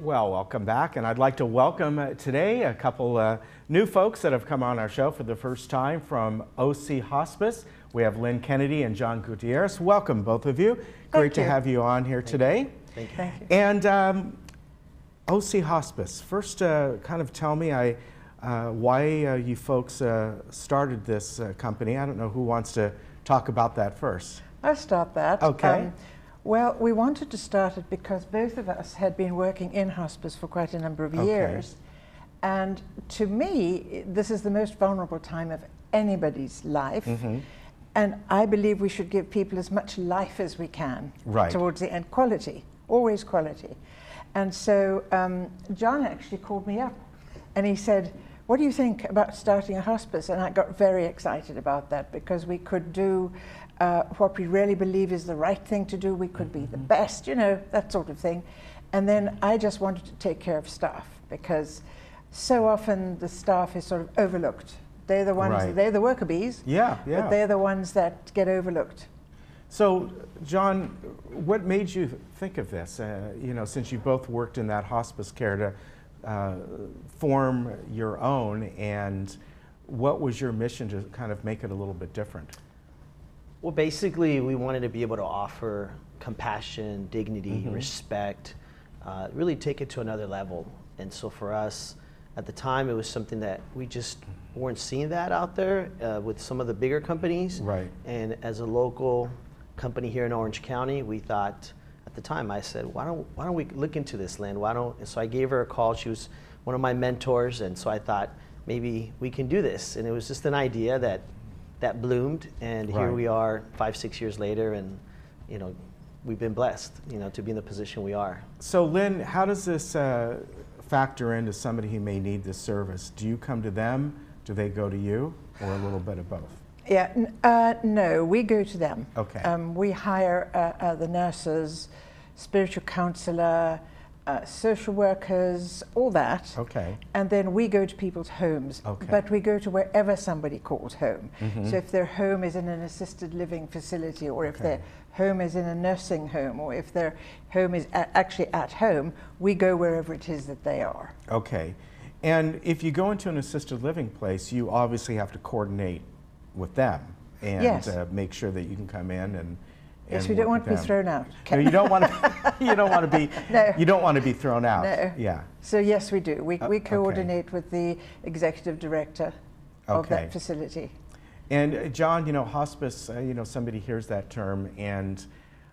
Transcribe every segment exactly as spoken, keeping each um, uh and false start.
Well, welcome back, and I'd like to welcome uh, today a couple uh, new folks that have come on our show for the first time from O C Hospice. We have Lynn Kennedy and John Gutierrez. Welcome, both of you. Great to have you on here today. Thank you. Thank you. And um, O C Hospice, first uh, kind of tell me I, uh, why uh, you folks uh, started this uh, company. I don't know who wants to talk about that first. I'll start that. Okay. Um, well, we wanted to start it because both of us had been working in hospice for quite a number of Okay. years. And to me, this is the most vulnerable time of anybody's life. Mm-hmm. And I believe we should give people as much life as we can Right. towards the end. Quality, always quality. And so um, John actually called me up and he said, what do you think about starting a hospice? And I got very excited about that because we could do uh, what we really believe is the right thing to do. We could be the best, you know, that sort of thing. And then I just wanted to take care of staff because so often the staff is sort of overlooked. They're the ones, Right. they're the worker bees, Yeah, yeah. but they're the ones that get overlooked. So, John, what made you think of this? Uh, you know, since you both worked in that hospice care to uh, form your own, and what was your mission to kind of make it a little bit different? Well, basically, we wanted to be able to offer compassion, dignity, Mm-hmm. respect, uh, really take it to another level. And so for us, at the time, it was something that we just weren't seeing that out there uh, with some of the bigger companies. Right. And as a local company here in Orange County, we thought, at the time, I said, why don't, why don't we look into this, Lynn? Why don't, and so I gave her a call. She was one of my mentors, and so I thought, maybe we can do this. And it was just an idea that that bloomed, and here Right. we are five, six years later, and you know, we've been blessed, you know, to be in the position we are. So, Lynn, how does this uh, factor into somebody who may need this service? Do you come to them? Do they go to you? Or a little bit of both? Yeah, n- uh, no, we go to them. Okay. Um, we hire uh, uh, the nurses, spiritual counselor, uh, social workers, all that. Okay. And then we go to people's homes. Okay. But we go to wherever somebody calls home. Mhm. So if their home is in an assisted living facility, or if Okay. their home is in a nursing home, or if their home is a- actually at home, we go wherever it is that they are. Okay. And if you go into an assisted living place, you obviously have to coordinate with them and Yes. uh, make sure that you can come in and. Yes, and we don't work want to with be them. thrown out. No, you don't want to. You don't want to be. No. You don't want to be thrown out. No. Yeah. So yes, we do. We, Uh, we okay. coordinate with the executive director of Okay. that facility. And uh, John, you know, hospice. Uh, you know, somebody hears that term, and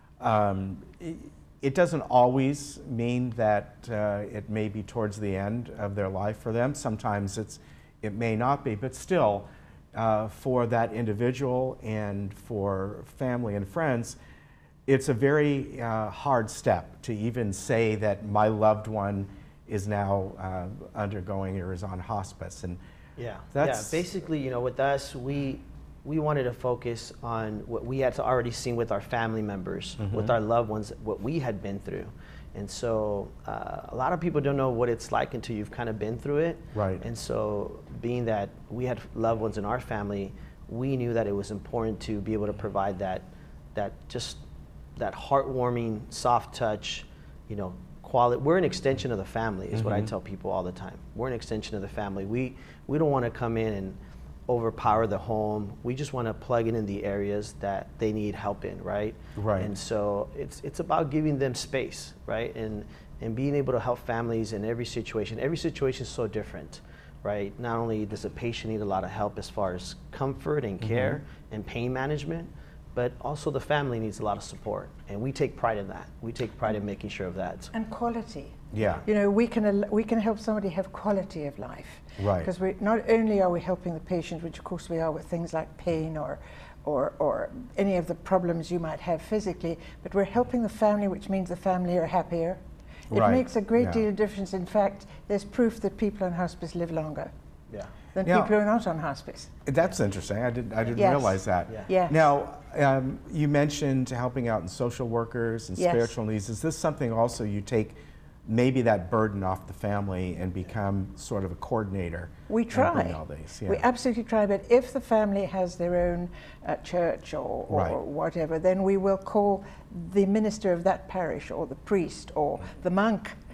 um, it, it doesn't always mean that uh, it may be towards the end of their life for them. Sometimes it's, it may not be, but still, uh, for that individual and for family and friends, it's a very uh, hard step to even say that my loved one is now uh, undergoing or is on hospice. And Yeah, That's- yeah. Basically, you know, with us, we we wanted to focus on what we had already seen with our family members, Mm-hmm. with our loved ones, what we had been through. And so uh, a lot of people don't know what it's like until you've kind of been through it. Right. And so being that we had loved ones in our family, we knew that it was important to be able to provide that, that just that heartwarming, soft touch, you know, quality. We're an extension of the family, is what I Mhm. tell people all the time. We're an extension of the family. We we don't want to come in and overpower the home. We just want to plug it in the areas that they need help in, right? Right. And so it's it's about giving them space, right? And and being able to help families in every situation. Every situation is so different, right? Not only does a patient need a lot of help as far as comfort and care and pain management, but also the family needs a lot of support. And we take pride in that. We take pride in making sure of that. And quality. yeah. You know, we can, al- we can help somebody have quality of life. Right. Because we not only are we helping the patient, which of course we are with things like pain or, or, or any of the problems you might have physically, but we're helping the family, which means the family are happier. It Right. makes a great Yeah. deal of difference. In fact, there's proof that people on hospice live longer Yeah. than Now- people who are not on hospice. That's interesting. I didn't. I didn't Yes. realize that. Yeah. Yes. Now, um, you mentioned helping out in social workers and Yes. spiritual needs. Is this something also you take maybe that burden off the family and become sort of a coordinator? We and bring try. all these? We Yeah. absolutely try, but if the family has their own uh, church or, or Right. whatever, then we will call the minister of that parish or the priest or the monk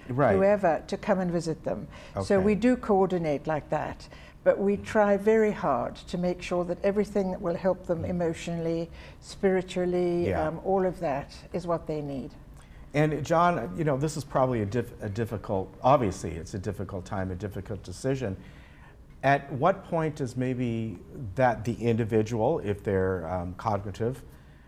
Right. whoever, to come and visit them. So Okay. we do coordinate like that. But we try very hard to make sure that everything that will help them emotionally, spiritually, Yeah. um, all of that is what they need. And John, you know, this is probably a, diff a difficult, obviously it's a difficult time, a difficult decision. At what point does maybe that the individual, if they're um, cognitive,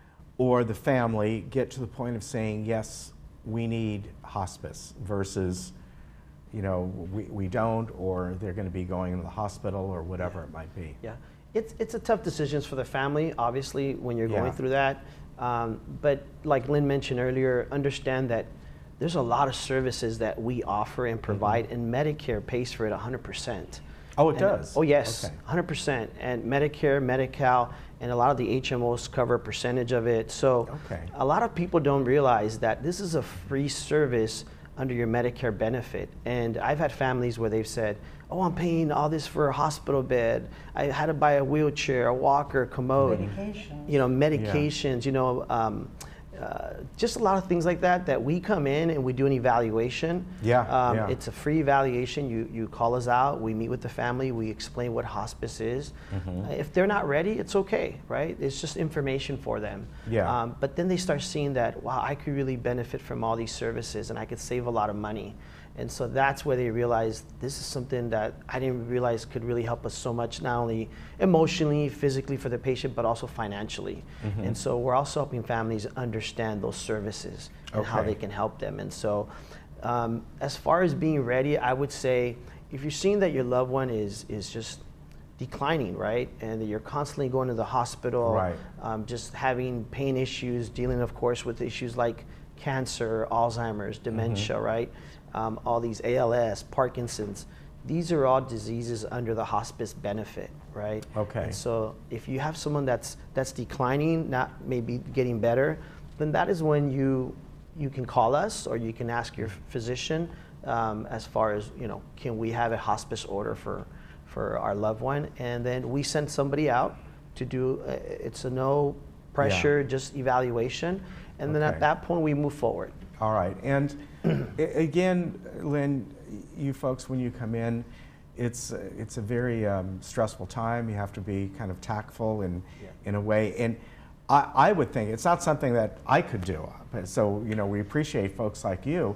or the family get to the point of saying, yes, we need hospice versus, you know, we, we don't, or they're going to be going to the hospital or whatever Yeah. it might be? Yeah, it's, it's a tough decision for the family, obviously, when you're going Yeah. through that. Um, but like Lynn mentioned earlier, understand that there's a lot of services that we offer and provide, mm-hmm. and Medicare pays for it one hundred percent. Oh, it and, does? Oh, yes, Okay. one hundred percent. And Medicare, Medi-Cal, and a lot of the H M Os cover a percentage of it. So Okay. a lot of people don't realize that this is a free service under your Medicare benefit. And I've had families where they've said, oh, I'm paying all this for a hospital bed. I had to buy a wheelchair, a walker, commode. Medications. You know, medications, you know, um, uh, just a lot of things like that, that we come in and we do an evaluation. Yeah, Um, yeah. It's a free evaluation. You, you call us out, we meet with the family, we explain what hospice is. Mm-hmm. Uh, if they're not ready, it's okay, right? It's just information for them. Yeah. Um, but then they start seeing that, wow, I could really benefit from all these services and I could save a lot of money. And so that's where they realize this is something that I didn't realize could really help us so much, not only emotionally, physically for the patient, but also financially. Mm-hmm. And so we're also helping families understand those services and how Okay. they can help them. And so um, as far as being ready, I would say if you're seeing that your loved one is, is just declining, right? And that you're constantly going to the hospital, Right. um, just having pain issues, dealing, of course, with issues like cancer, Alzheimer's, dementia, Mm-hmm. right? Um, all these A L S, Parkinson's. These are all diseases under the hospice benefit, right? Okay. And so if you have someone that's that's declining, not maybe getting better, then that is when you you can call us or you can ask your physician um, as far as, you know, can we have a hospice order for for our loved one? And then we send somebody out to do. Uh, it's a no pressure, just evaluation, and then Okay. at that point we move forward. All right, and a- again, Lynn, you folks, when you come in, it's it's a very um, stressful time. You have to be kind of tactful in Yeah. in a way, and I, I would think it's not something that I could do. But so you know, we appreciate folks like you,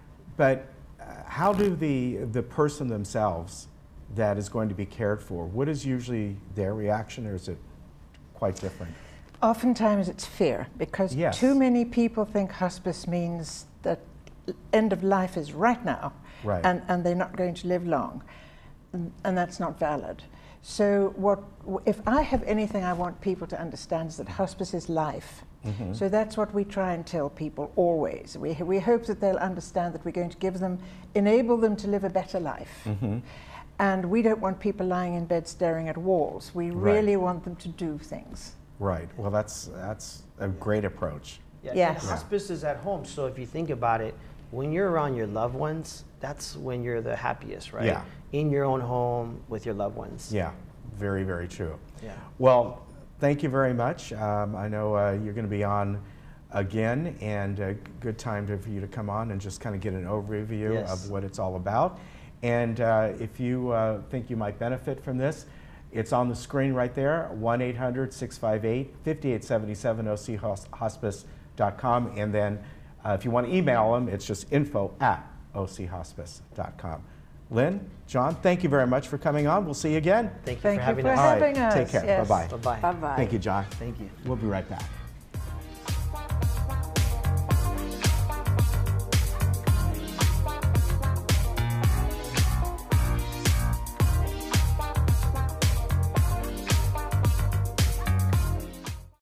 but uh, how do the the person themselves that is going to be cared for? What is usually their reaction, or is it quite different? Oftentimes it's fear, because Yes. too many people think hospice means that end of life is right now, Right. and, and they're not going to live long, and, and that's not valid. So what, if I have anything I want people to understand is that hospice is life. Mm-hmm. So that's what we try and tell people always. We, we hope that they'll understand that we're going to give them, enable them to live a better life. Mm-hmm. And we don't want people lying in bed staring at walls. We Right. really want them to do things. Right. Well, that's that's a great approach. Yeah, Yes. and hospice is at home, so if you think about it, when you're around your loved ones, that's when you're the happiest, right? Yeah. In your own home with your loved ones. Yeah, very, very true. Yeah. Well, thank you very much. Um, I know uh, you're going to be on again, and a good time to, for you to come on and just kind of get an overview Yes. of what it's all about. And uh, if you uh, think you might benefit from this, it's on the screen right there, one eight hundred, six five eight, five eight seven seven, O C hospice dot com. And then uh, if you want to email them, it's just info at O C hospice dot com. Lynn, John, thank you very much for coming on. We'll see you again. Thank you Thank for you having for us. All right, having us. take care. Yes. Bye-bye. Bye-bye. Bye-bye. Thank you, John. Thank you. We'll be right back.